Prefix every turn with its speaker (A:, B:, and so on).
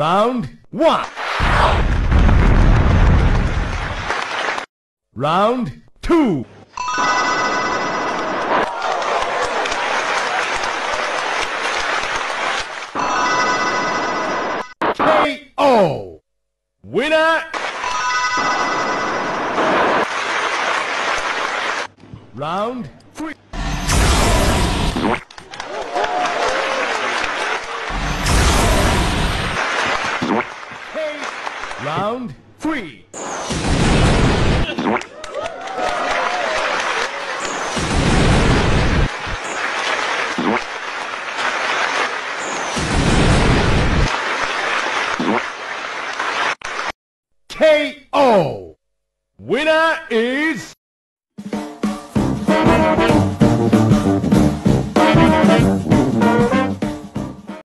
A: Round 1. Round 2. KO. Winner. Round 3. Round 3. KO. Winner is